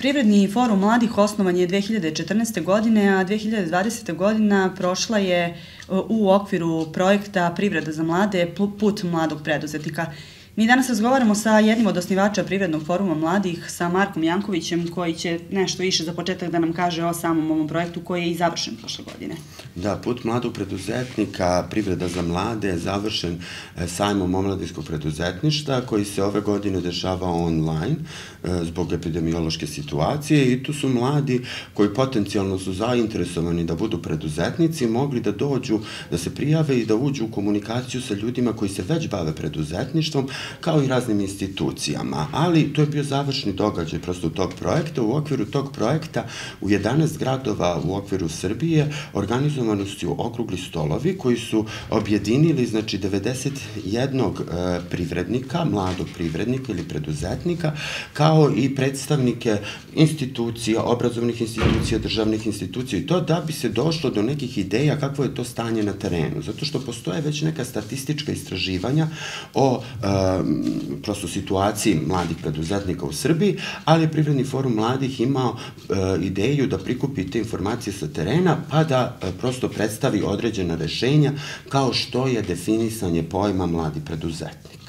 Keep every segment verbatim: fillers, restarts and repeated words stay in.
Privredni forum mladih osnovan je dve hiljade četrnaeste. godine, a dve hiljade dvadesete. godina prošla je u okviru projekta Privreda za mlade, put mladog preduzetnika. Mi danas razgovaramo sa jednim od osnivača Privrednog foruma mladih, sa Markom Jankovićem, koji će nešto više za početak da nam kaže o samom ovom projektu koji je i završen prošle godine. Da, put mladog preduzetnika, Privreda za mlade, je završen sajmom omladinskog preduzetništva koji se ove godine dešava online zbog epidemiološke situacije i tu su mladi koji potencijalno su zainteresovani da budu preduzetnici mogli da dođu, da se prijave i da uđu u komunikaciju sa ljudima koji se već bave preduzetništvom, kao i raznim institucijama, ali to je bio završni događaj prosto tog projekta. U okviru tog projekta u jedanaest gradova u okviru Srbije organizovani su okrugli stolovi koji su objedinili, znači, devedeset jednog privrednika, mladog privrednika ili preduzetnika, kao i predstavnike institucija, obrazovnih institucija, državnih institucija, i to da bi se došlo do nekih ideja kakvo je to stanje na terenu, zato što postoje već neka statistička istraživanja o prosto situaciji mladih preduzetnika u Srbiji, ali je Privredni forum mladih imao ideju da prikupi te informacije sa terena, pa da prosto predstavi određena rešenja, kao što je definisanje pojma mladi preduzetnik.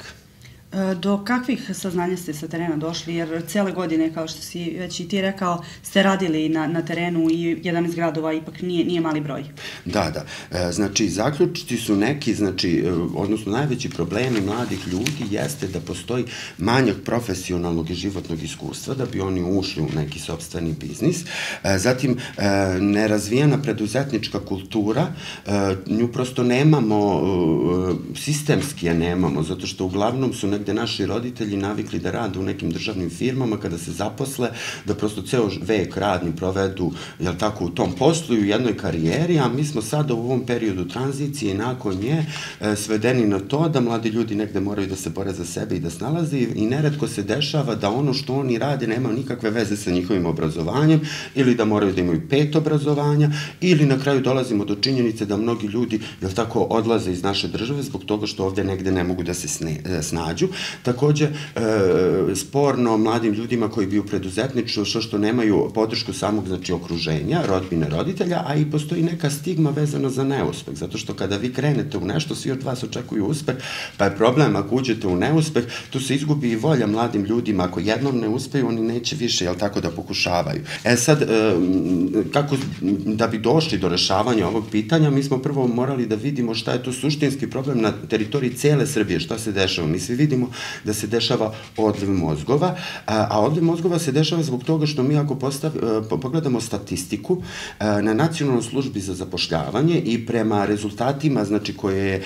Do kakvih saznanja ste sa terena došli, jer cele godine, kao što si već i ti rekao, ste radili na terenu i jedanaest gradova ipak nije mali broj. Da, da. Znači, zaključci su neki, znači, odnosno najveći problemi mladih ljudi jeste da postoji manjak profesionalnog i životnog iskustva da bi oni ušli u neki sopstveni biznis. Zatim, nerazvijena preduzetnička kultura, nju prosto nemamo, sistemski je nemamo, zato što uglavnom su negde naši roditelji navikli da rade u nekim državnim firmama, kada se zaposle, da prosto ceo vek radni provedu, jel tako, u tom poslu i u jednoj karijeri, a mi smo sada u ovom periodu tranzicije i nakon nje svedeni na to da mladi ljudi negde moraju da se bore za sebe i da snalaze i neretko se dešava da ono što oni rade nema nikakve veze sa njihovim obrazovanjem ili da moraju da imaju pet obrazovanja ili na kraju dolazimo do činjenice da mnogi ljudi, jel tako, odlaze iz naše države zbog toga što ovde negde ne mogu da se snađu. Takođe, sporno mladim ljudima koji bi u preduzetništvu što što nemaju podršku samog, znači, okruženja, rodbine, roditelja, a i postoji neka stigma vezana za neuspeh, zato što kada vi krenete u nešto, svi od vas očekuju uspeh, pa je problem ako uđete u neuspeh, tu se izgubi i volja mladim ljudima, ako jednom ne uspeju, oni neće više, jel tako, da pokušavaju. E sad, kako, da bi došli do rešavanja ovog pitanja, mi smo prvo morali da vidimo šta je to suštinski problem na teritoriji cele Srbije, šta se dešava. Mi svi vidimo da se dešava odliv mozgova, a odliv mozgova se dešava zbog toga što mi ako pogledamo statistiku na Nacionalnoj službi za zapošljavanje i prema rezultatima, znači, koje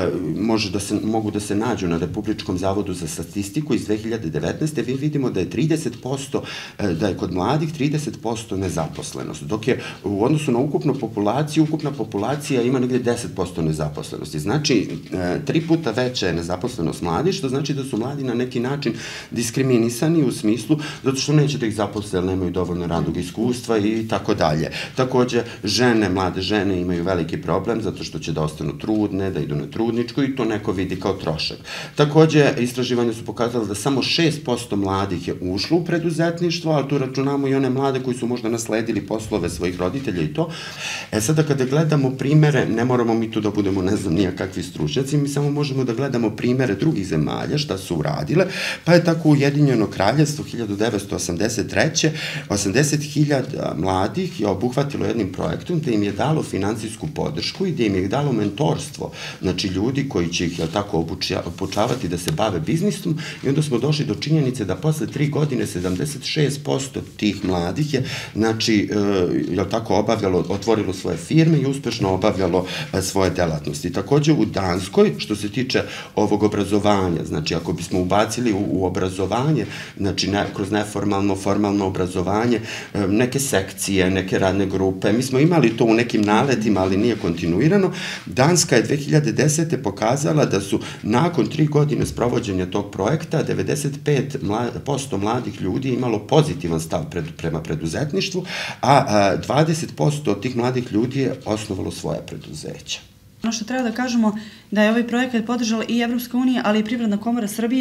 mogu da se nađu na Republičkom zavodu za statistiku iz dve hiljade devetnaeste. vi vidimo da je trideset posto, da je kod mladih trideset posto nezaposlenost, dok je u odnosu na ukupnu populaciju, ukupna populacija ima negde deset posto nezaposlenosti. Znači, tri puta veća je nezaposlenost mladih, što znači da su mladi na neki način diskriminisani u smislu zato što neće da ih zaposle, jer nemaju dovoljno radnog iskustva i tako dalje. Takođe, žene, mlade žene imaju veliki problem zato što će da ostanu trudne, da idu na trudničku i to neko vidi kao trošak. Takođe, istraživanja su pokazala da samo šest posto mladih je ušlo u preduzetništvo, ali tu računamo i one mlade koji su možda nasledili poslove svojih roditelja i to. E sada, kada gledamo primere, ne moramo mi tu da budemo, ne znam, nijakakvi stručnjaci, mi samo možemo da gledamo primere drugih zemalja, šta su uradile, pa je tako Ujedinjeno kraljevstvo hiljadu devetsto osamdeset treće. osamdeset hiljada mladih je obuhvatilo jednim projektom da im je dalo finansijsku podršku i da im je dalo mentorstvo, znači ljudi koji će ih, jel tako, obučavati da se bave biznisom, i onda smo došli do činjenice da posle tri godine sedamdeset šest posto tih mladih je, znači, jel tako, obavljalo, otvorilo svoje firme i uspešno obavljalo svoje delatnosti. Takođe, u Danskoj, što se tiče ovog obrazovanja, znači, ako bismo ubacili u obrazovanje, znači, kroz neformalno, formalno obrazovanje, neke sekcije, neke radne grupe, mi smo imali to u nekim naletima, ali nije kontinuirano. Danska je dve hiljade desete. pokazala da su nakon tri godine sprovođenja tog projekta devedeset pet posto mladih ljudi imalo pozitivan stav prema preduzetništvu, a dvadeset posto od tih mladih ljudi je osnovalo svoja preduzeća. Ono što treba da kažemo da je ovaj projekat podržala i Evropska unija, ali i Privredna komora Srbije.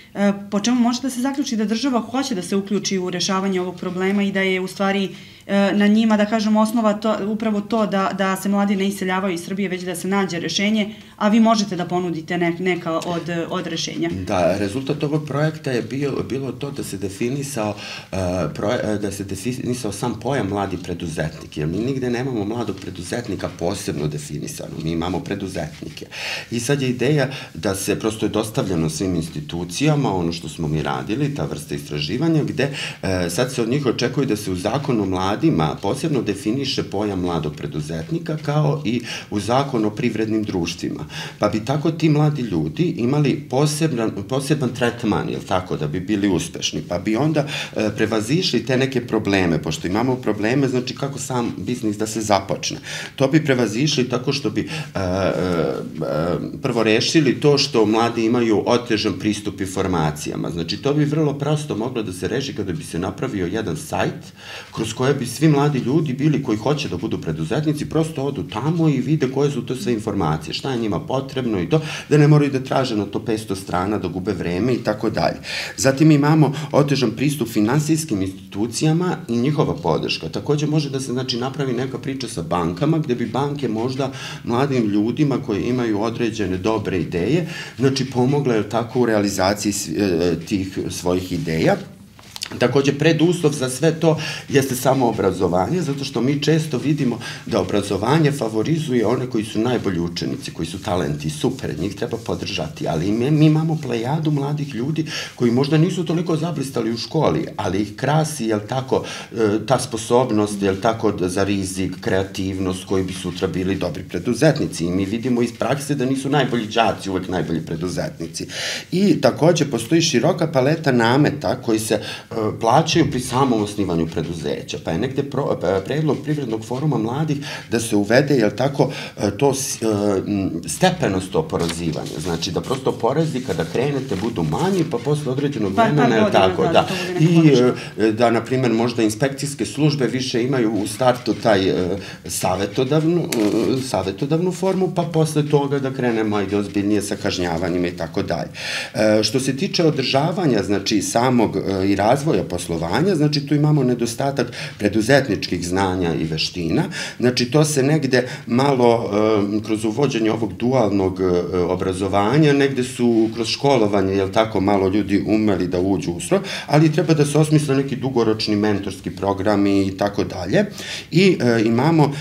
po čemu može da se zaključi da država hoće da se uključi u rešavanje ovog problema i da je u stvari na njima, da kažem, osnova to, upravo to da, da se mladi ne iseljavaju iz Srbije, već da se nađe rešenje, a vi možete da ponudite ne, neka od, od rešenja. Da, rezultat ovog projekta je bio, bilo to da se definisao, uh, proje, da se definisao sam pojam mladi preduzetnik, jer mi nigde nemamo mladog preduzetnika posebno definisano, mi imamo preduzetnike. I sad je ideja da se, prosto je dostavljeno svim institucijama, ono što smo mi radili, ta vrsta istraživanja, gde uh, sad se od njih očekuje da se u zakonu mladima posebno definiše pojam mladog preduzetnika, kao i u zakonu o privrednim društvima. Pa bi tako ti mladi ljudi imali poseban, poseban tretman, jel tako, da bi bili uspešni, pa bi onda e, prevazišli te neke probleme, pošto imamo probleme, znači kako sam biznis da se započne. To bi prevazišli tako što bi e, e, prvo rešili to što mladi imaju otežan pristup informacijama. Znači, to bi vrlo prosto moglo da se reši kada bi se napravio jedan sajt kroz koje bi svi mladi ljudi bili koji hoće da budu preduzetnici, prosto odu tamo i vide koje su to sve informacije, šta je njima potrebno i to, da ne moraju da traže na to petsto strana, da gube vreme i tako dalje. Zatim imamo otežan pristup finansijskim institucijama i njihova podrška. Takođe može da se, znači, napravi neka priča sa bankama, gde bi banke možda mladim ljudima koji imaju određene dobre ideje, znači pomogle tako u realizaciji tih svojih ideja. Takođe, preduslov za sve to jeste samo obrazovanje, zato što mi često vidimo da obrazovanje favorizuje one koji su najbolji učenici, koji su talenti, super, njih treba podržati, ali mi, mi imamo plejadu mladih ljudi koji možda nisu toliko zablistali u školi, ali ih krasi, jel tako, ta sposobnost, jel tako, za rizik, kreativnost, koji bi sutra bili dobri preduzetnici. I mi vidimo iz prakse da nisu najbolji đaci uvek najbolji preduzetnici. I takođe, postoji široka paleta nameta koji se plaćaju pri samom osnivanju preduzeća, pa je negde pro, predlog Privrednog foruma mladih da se uvede, jel tako, to stepenost oporezivanja, znači da prosto porezi kada krenete budu manji, pa posle određenog vremena, jel tako, da, i da, na primjer, možda inspekcijske službe više imaju u startu taj savetodavnu, savetodavnu formu, pa posle toga da krenemo i ozbiljnije sa kažnjavanjima i tako dalje. Što se tiče održavanja, znači, samog i razvoja poslovanja, znači tu imamo nedostatak preduzetničkih znanja i veština, znači to se negde malo kroz uvođenje ovog dualnog obrazovanja, negde su kroz školovanje, jel tako, malo ljudi umeli da uđu u stroj, ali treba da se osmisle neki dugoročni mentorski programi i tako dalje. I imamo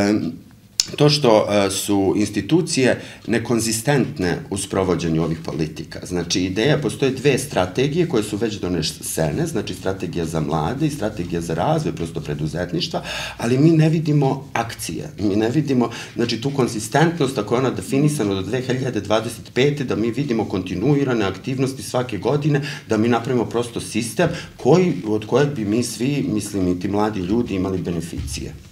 to što su institucije nekonzistentne u sprovođenju ovih politika. Znači, ideja, postoje dve strategije koje su već donesene, znači strategija za mlade i strategija za razvoj, prosto preduzetništva, ali mi ne vidimo akcije, mi ne vidimo, znači, tu konzistentnost, ako je ona definisana do dve hiljade dvadeset pete. da mi vidimo kontinuirane aktivnosti svake godine, da mi napravimo prosto sistem koji, od kojeg bi mi svi, mislim i ti mladi ljudi, imali beneficije.